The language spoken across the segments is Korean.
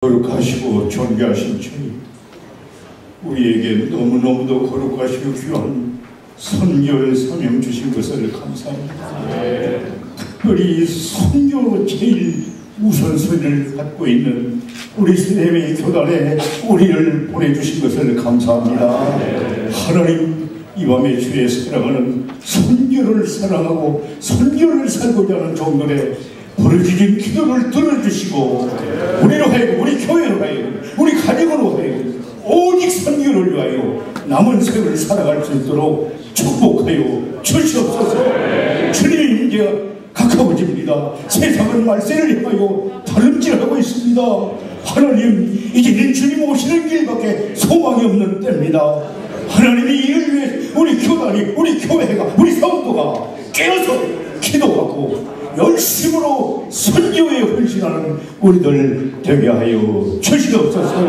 거룩하시고 존귀하신 주님, 우리에게 너무너무도 거룩하시고 귀한 선교의 사명 주신 것을 감사합니다. 특별히 선교로 제일 우선순위를 갖고 있는 우리 세대의 교단에 우리를 보내주신 것을 감사합니다. 하나님, 이 밤에 주의 사랑하는 선교를 사랑하고 선교를 살고자 하는 종들의 부르짖은 기도를 들어주시고 우리로 하여금, 우리 교회로 하여금, 우리 가정으로 하여금 오직 선교를 위하여 남은 세월을 살아갈 수 있도록 축복하여 주시옵소서. 주님, 이제 가까워집니다. 세상은 말세를 향하여 다름질하고 있습니다. 하나님, 이제는 주님 오시는 길밖에 소망이 없는 때입니다. 하나님이 이를 위해 우리 교단이, 우리 교회가, 우리 성도가 깨어서 기도하고 열심으로 선교에 헌신하는 우리들 되게 하여 주시옵소서.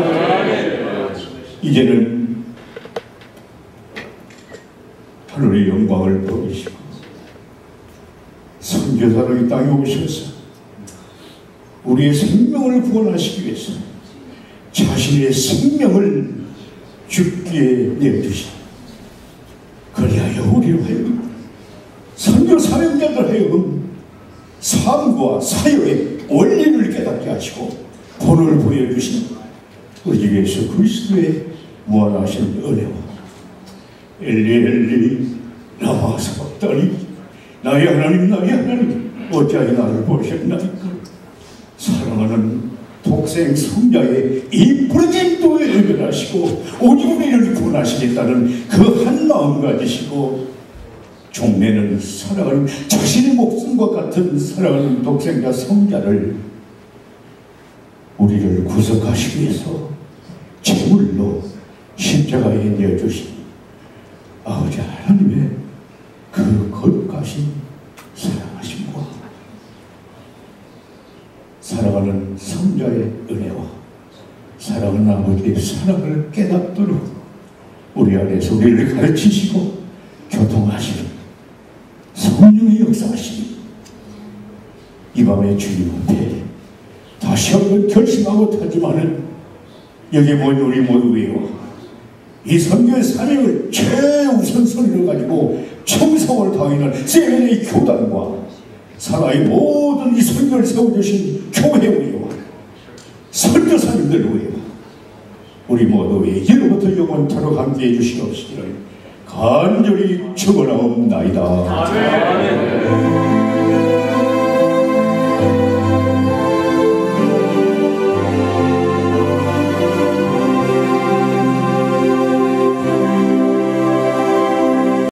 이제는 하늘의 영광을 보이시고 선교사로 이 땅에 오셔서 우리의 생명을 구원하시기 위해서 자신의 생명을 죽기에 내어주신, 그리하여 우리로 하여금 선교 사명자들 하여금 삶과 사역의 원리를 깨닫게 하시고 본을 보여주신 우리 주 예수 그리스도의 무한하신 은혜와 엘리 엘리 라마 사박다니, 나의 하나님, 나의 하나님, 어찌하여 나를 보셨나이까. 사랑하는 독생 성자의 이 부르짖음도에 의변하시고 오직 우리를 구원하시겠다는 그 한 마음 가지시고 종래는 사랑하는 자신의 목숨과 같은 사랑하는 독생자 성자를 우리를 구속하시기 위해서 제물로 십자가에 내어주신 아버지 하나님의 그 거룩하신 사랑하심과 사랑하는 성자의 은혜와 사랑하는 아버지의 사랑을 깨닫도록 우리 안에서 우리를 가르치시고 교통하시는 성령의 역사하시니 이 밤에 주님 앞에 다시 한번 결심하고 타지만은 여기 모인 우리 모두 외워 이 선교의 사명을 최우선순위로 가지고 충성을 다하는 세계의 교단과 사나이 모든 이 선교를 세워주신 교회 외워 선교사님들 외워 우리 모두 이제로부터 영원토록 함께해 주시옵시기를 간절히 축원하옵나이다. 아멘.